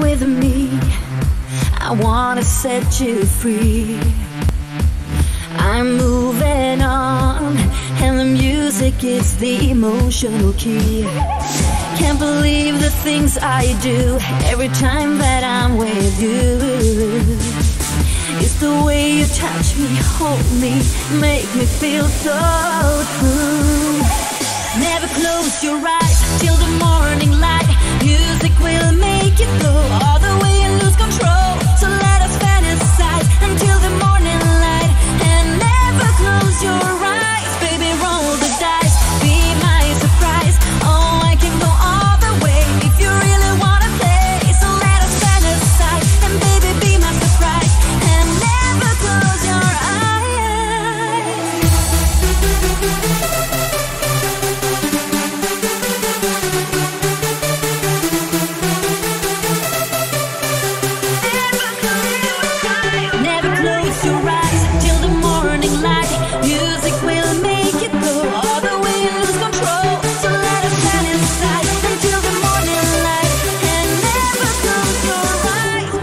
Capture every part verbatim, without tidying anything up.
with me, I wanna set you free. I'm moving on, and the music is the emotional key. Can't believe the things I do every time that I'm with you. It's the way you touch me, hold me, make me feel so true. Never close your eyes till the morning light. Music will make you go all the way and lose control. So let us fantasize until the morning light. And never close your eyes, baby, roll the dice. Be my surprise, oh, I can go all the way if you really wanna play. So let us fantasize, and baby, be my surprise. And never close your eyes. Never close your eyes till the morning light. Music will make it go all the way and lose control. So let us fantasize until the morning light. And never close your eyes.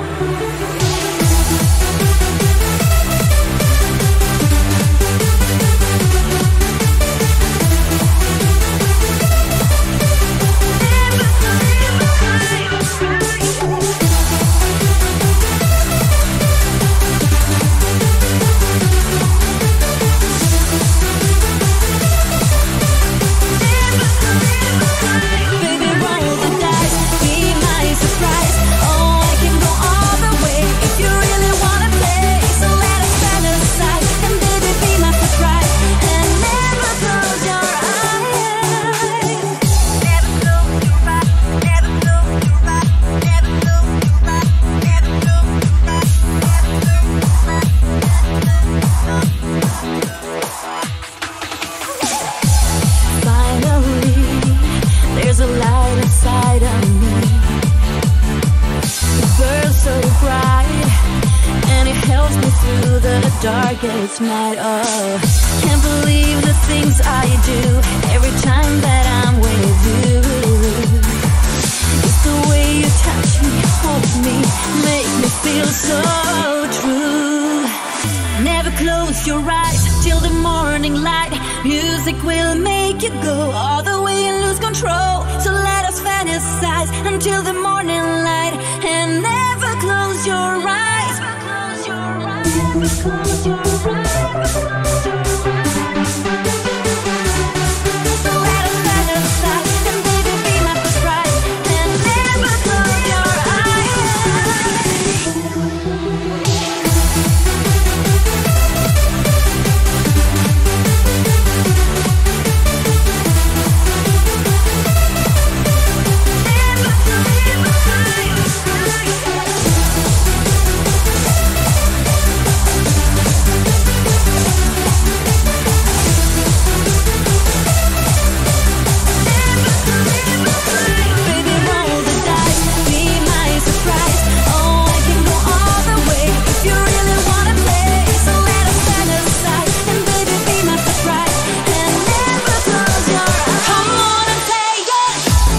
Baby, roll the dice, be my surprise. Oh, I can go all the way if you really wanna play. So let us fantasize, and baby, be my surprise. And never close your eyes. Never close your eyes. Never close your eyes. Never close your eyes. Never close your eyes. Finally, there's a light inside of me. It burns so bright, and it helps me through the darkest night. Oh, can't believe the things I do every time that I'm with you. It's the way you touch me, hold me, make me feel so true. Never close your eyes till the morning light. Music will make you go all the way and lose control. So let us fantasize until the morning light. And never close your eyes. Never close your eyes. So let us fantasize, and baby, be my surprise. And never close your eyes. Baby, roll the dice, be my surprise. Oh, I can go all the way if you really wanna play. So let us fantasize, and baby, be my surprise. And never close your eyes. Come on and take it.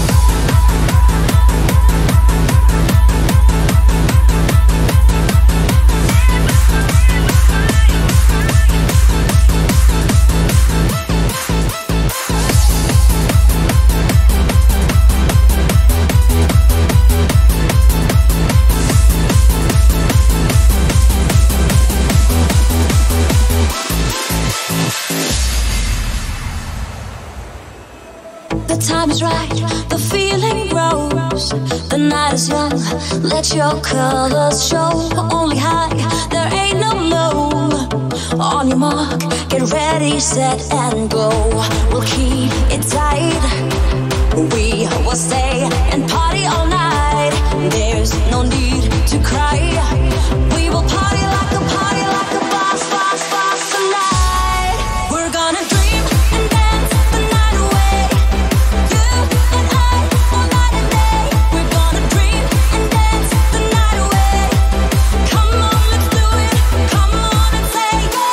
The time is right, the feeling grows. The night is young, let your colors show. Only high, there ain't no low. On your mark, get ready, set and go. We'll keep it tight. We will stay and party all night. There's no need to cry. We will party like a party like a boss, boss, boss tonight. We're gonna dream and dance the night away. You and I, all night and day. We're gonna dream and dance the night away. Come on, let's do it. Come on and take it.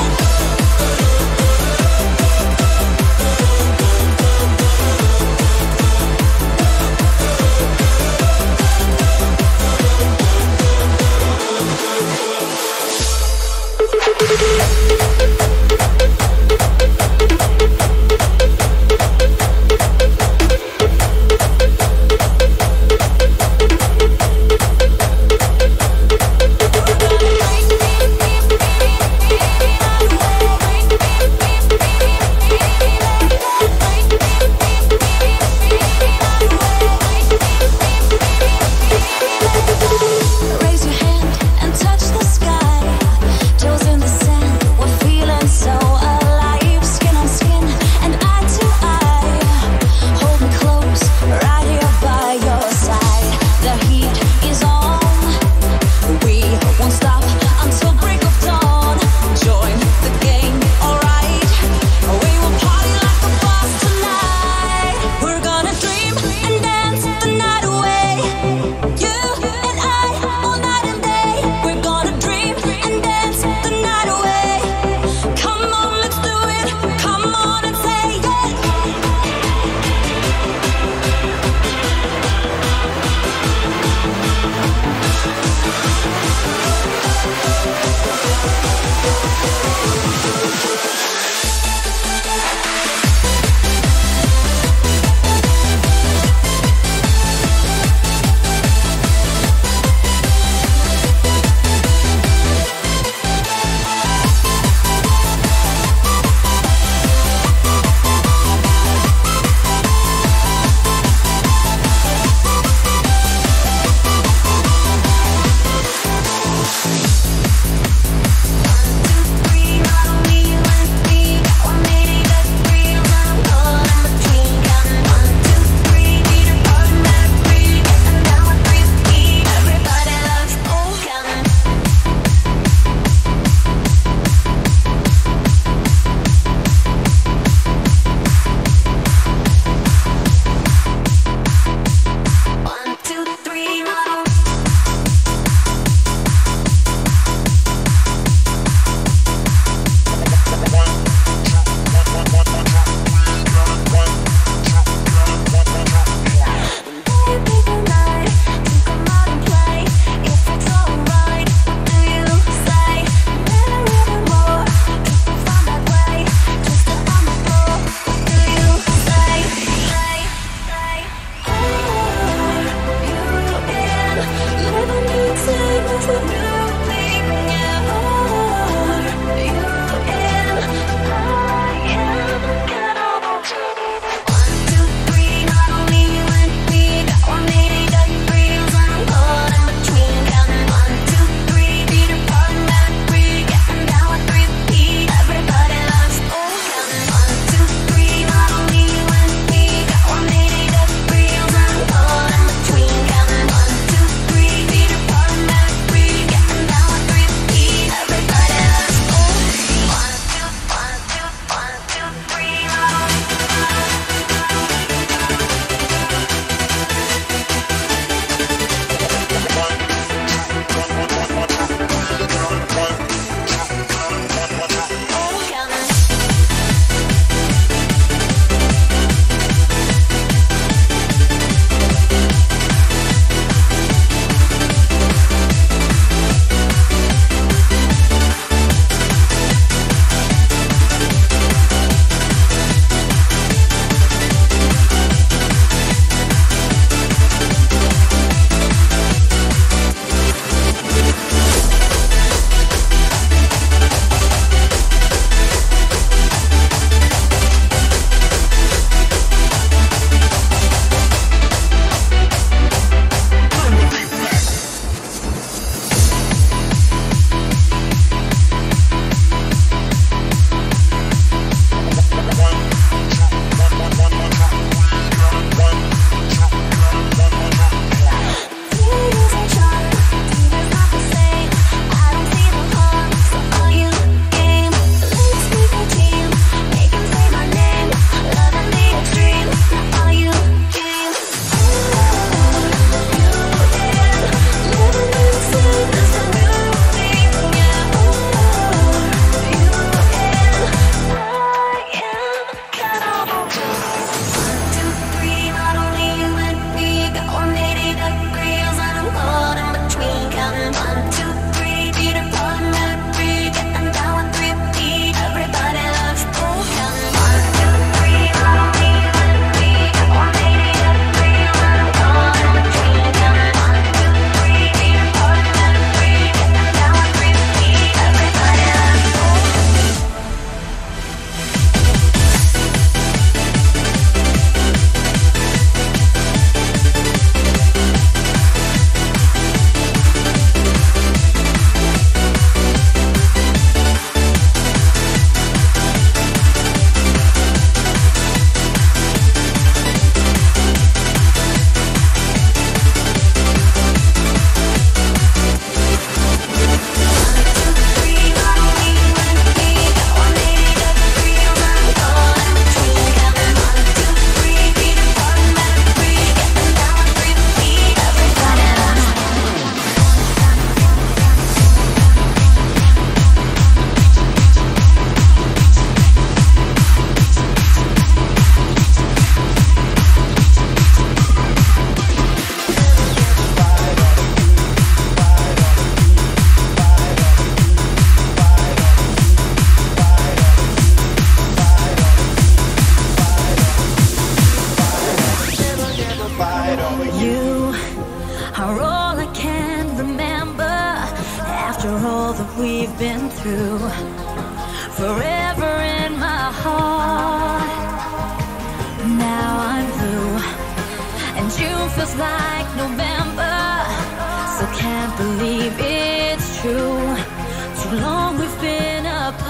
are all I can remember after all that we've been through. Forever in my heart, now I'm blue, and June feels like November. Still can't believe it's true. Too long we've been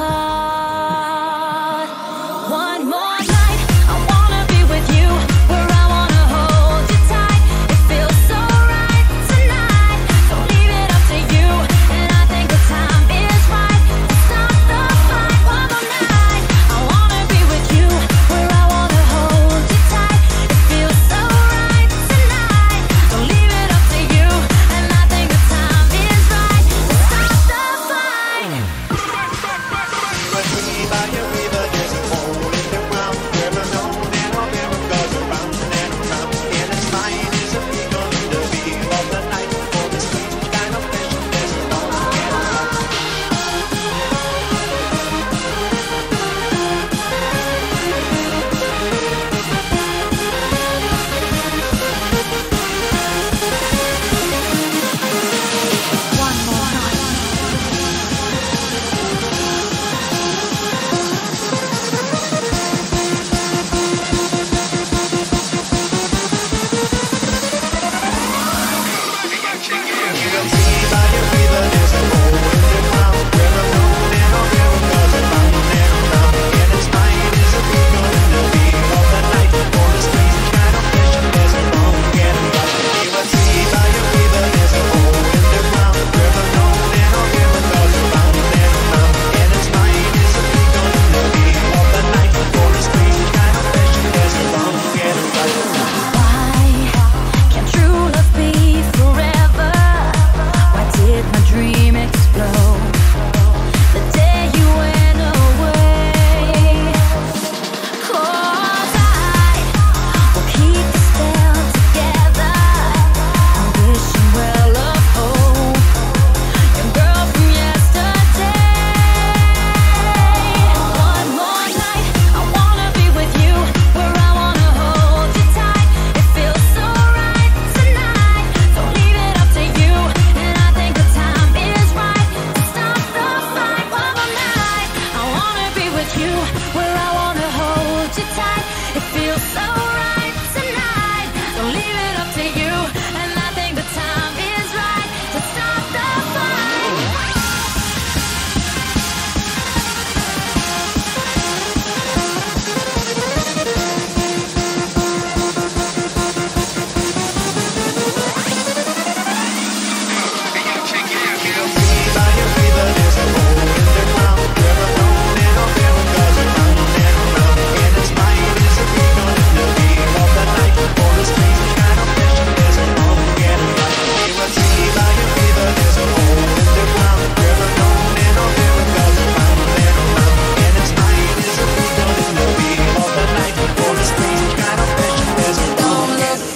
apart. One more night, I wanna be with you, where I wanna hold you tight. It feels so right tonight. Don't leave it up to you, and I think the time is right to stop the fight. One more night, I wanna be with you, where I wanna hold you tight. It feels so right tonight. Don't leave it up to you, and I think the time is right to stop the fight. By your river, there's a hole in the ground where the known and all river goes around and around. And its mind is a beacon in the beam of the night. For the strange kind of passion, there's a long and around. One more night. By your river, there's a hole in the ground where the known and all river goes around and around. And its mind is a beacon in the beam of the night. For the strange kind of passion, there's a long and around. You will see by your river, there's a hole in the ground where the known and all river goes around and around. And its mind is a beacon in the beam of the night. For the strange kind of passion, there's a long and around. Why can't true love be forever? Why did my dream explode the day you went away? 'Cause I will keep the spell together, wishing well of hope, your girl from yesterday. One more night, I wanna be with you, where I wanna hold you tight. It feels so right tonight. Don't leave it up to you, and I think the time is right to stop the fight. One more night, I wanna be with you, where I wanna hold you tight. It feels so right tonight. Don't leave it up to you, and I think the time is right to stop the fight. By your river, there's a hole in the ground where the known and all river goes around and around. And its mind is a beacon in the beam of the night. For the strange kind of passion, there's a long and around. You will see by your river, there's a hole in the ground where the known and all river goes around and around. And its mind is a beacon in the beam of the night. For the strange kind of passion, there's a long and around.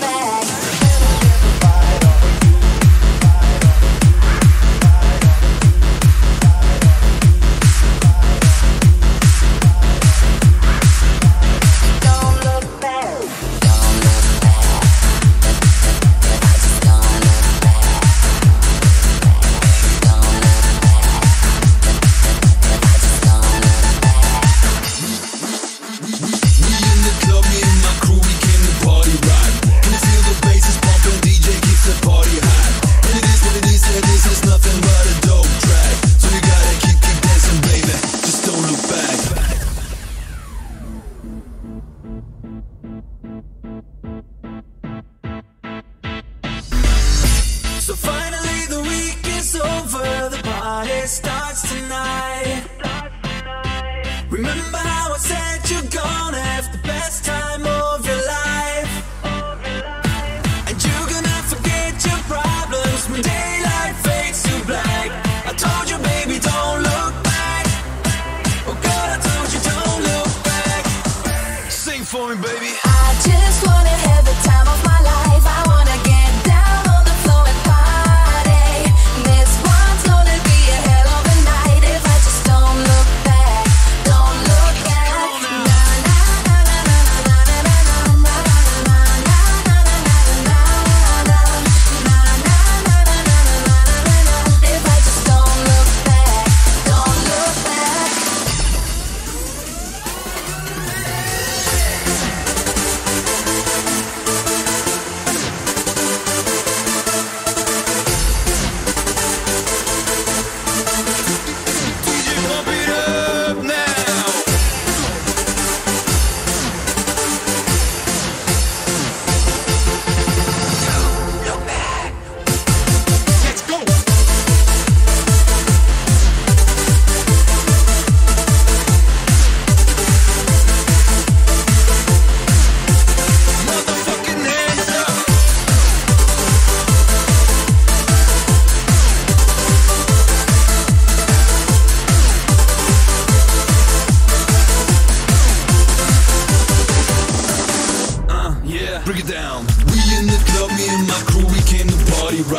So finally the week is over, the party starts tonight. Remember how I said you're gonna have the best time of your life, and you're gonna forget your problems when daylight fades to black. I told you, baby, don't look back. Oh God, I told you, don't look back. Sing for me, baby. I just wanna have the time of my life. I wanna get down on the floor and party. This one's gonna be a hell of a night if I just don't look back. Don't look back. Na na na na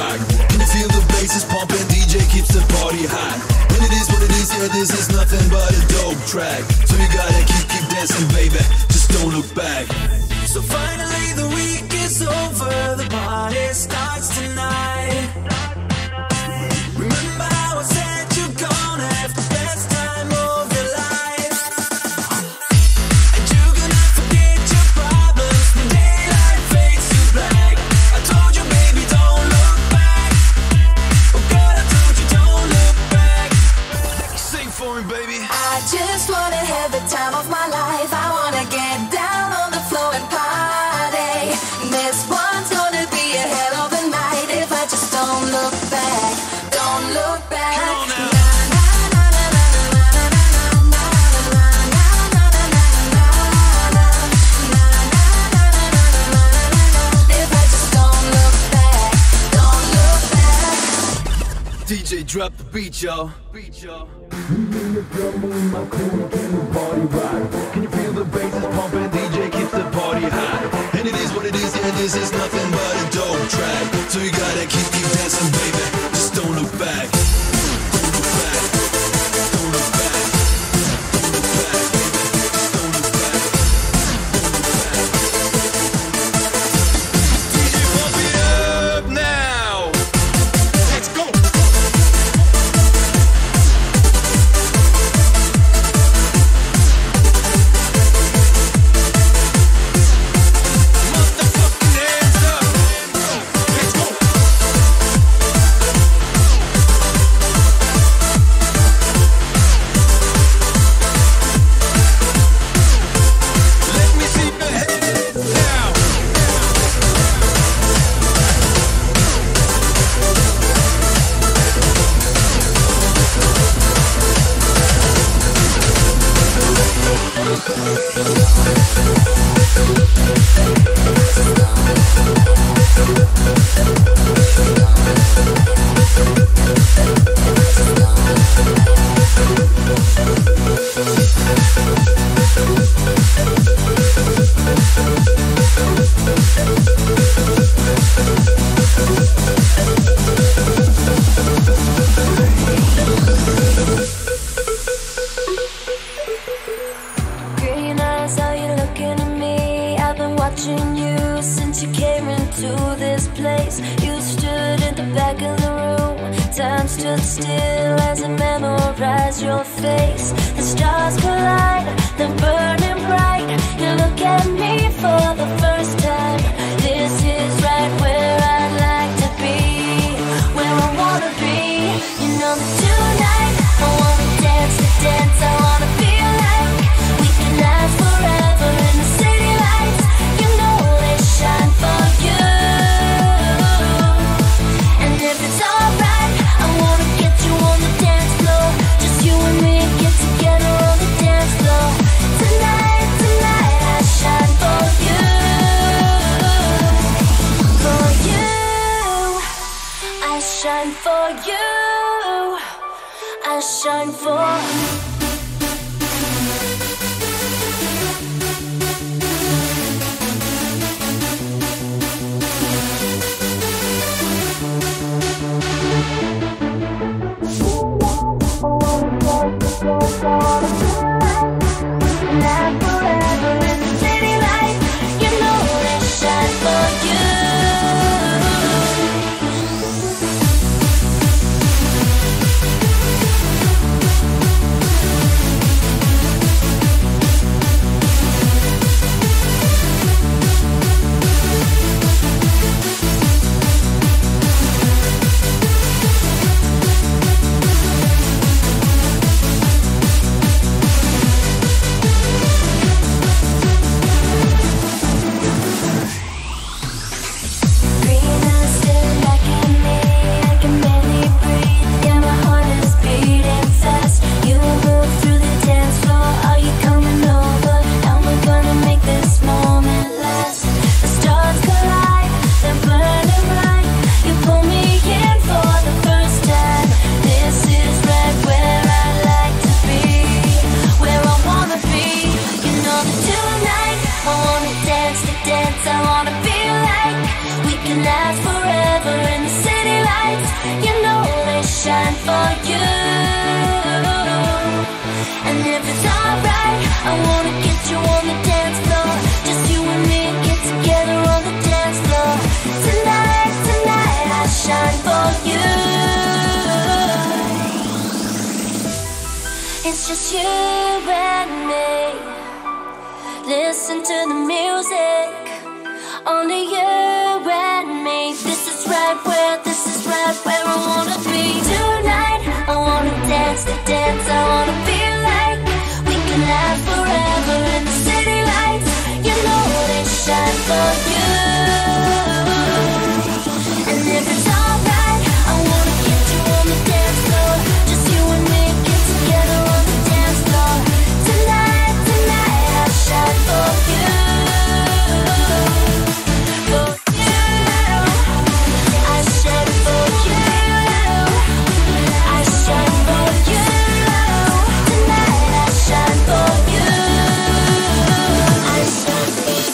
rock. Can you feel the bass is pumping? D J keeps the party hot. And it is what it is, yeah, this is nothing but a dope track. So you gotta keep, keep dancing, baby, just don't look back. So finally the week is over, the party starts tonight. Remember how I said you're gonna have the best time of your life. And you're gonna forget your problems when daylight fades to black. I told you, baby, don't look back. Oh God, I told you, don't look back. Sing for me, baby. I just wanna have the time of my life. I wanna get down on the floor and party. This one's gonna be a hell of a night if I just don't look back. Don't look back. Come on now. If I just don't look back, don't look back. D J drop the beat, y'all. Beat, y'all. Can you feel the bass is pumping? D J keeps the party hot. And it is what it is, yeah, this is nothing but a dope track. So you gotta keep, keep dancing, baby, just don't look back. Don't look back. Don't look back. Don't look back, baby. Don't look back. D J, pump it up now. Let's go. Motherfucking hands up. Let's go. Let me see your head now. Green eyes, are you looking at me? I've been watching you since you came into this place. You stood in the back of the room. Time stood still as I memorized your face. The stars collide, they're burning bright. You look at me for the first time. This is right where I'd like to be, where I wanna be. You know that tonight I wanna dance the dance. I wanna feel like we can last forever in the city lights. You know they shine for you. And if it's alright, I wanna get you on the dance floor. Just you and me, get together on the dance floor. Tonight, tonight, I shine for you. For you, I shine for you. I shine for not forever in the city light. You know they shine for you. for you. And if it's alright, I wanna get you on the dance floor. Just you and me, get together on the dance floor. Tonight, tonight, I shine for you. It's just you and me. Listen to the music. Only you and me. This is right where, this is right where I wanna be. Tonight, I wanna dance the dance. I wanna feel like we can last forever in the city lights. You know they shine for you. And if it's alright, I wanna get you on the dance floor. Just you and me, get together on the dance floor. Tonight, tonight, I shine for you. For you, I shine for you. I shine for you. Tonight, I shine for you. I shine for you.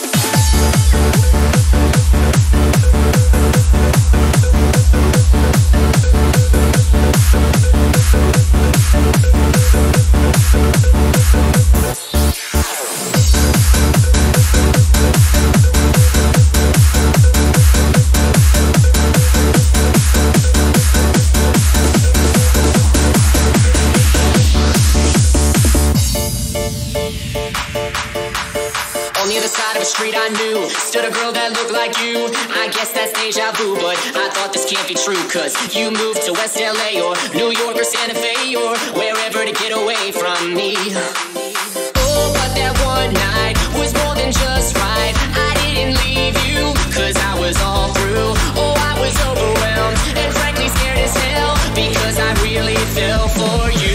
On the other side of the street I knew stood a girl that looked like you. I guess that's deja vu, but I thought this can't be true. Cause you moved to West L A or New York or Santa Fe or wherever to get away from me. Oh, but that one night was more than just right. I didn't leave you cause I was all through. Oh, I was overwhelmed and frankly scared as hell because I really fell for you.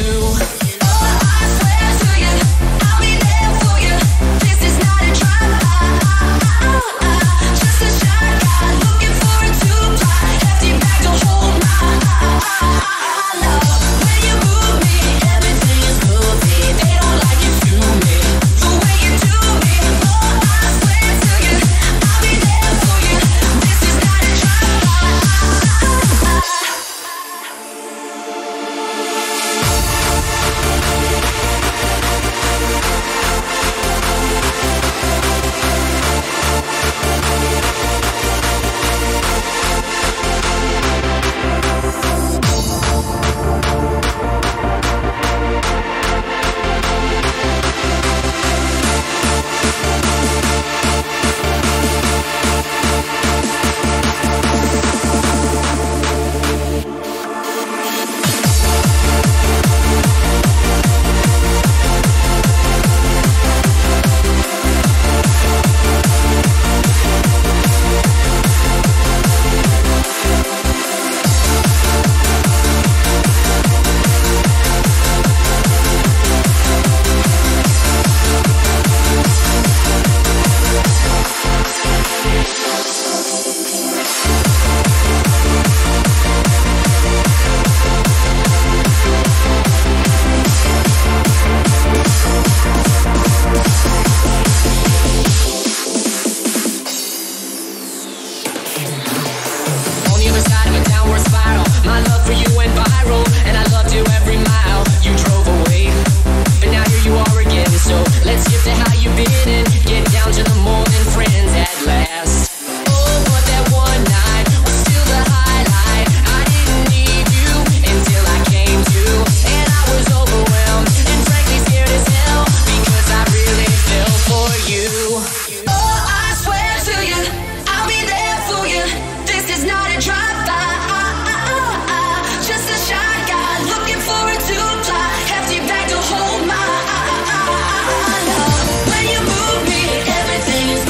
Everything is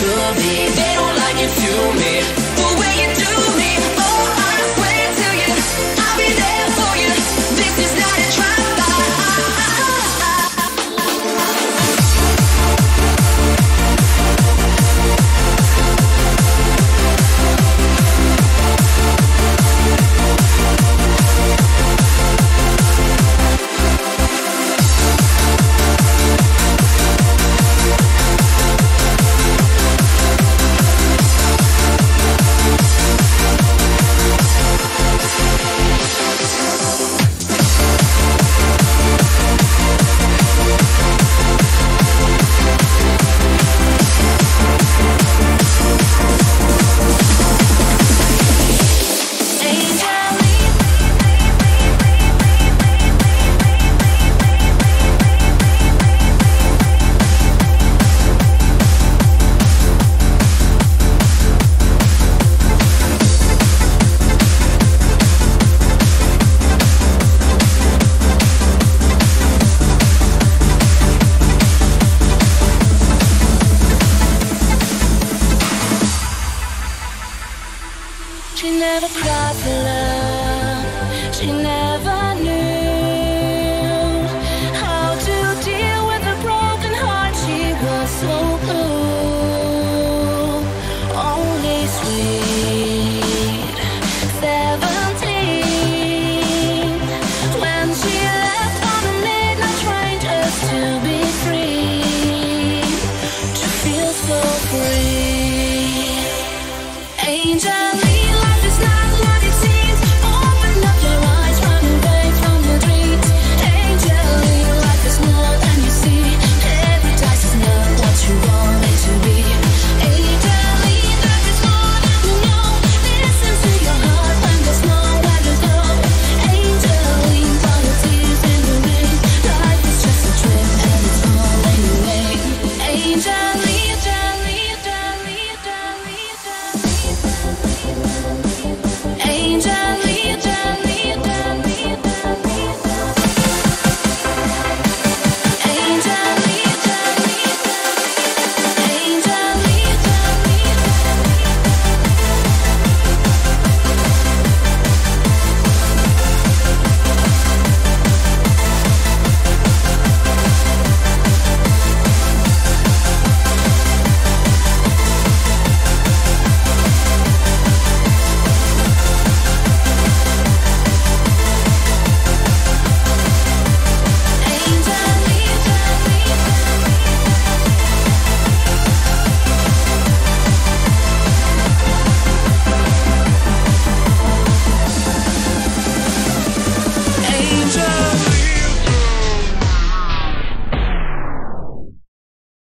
to cry for love. She never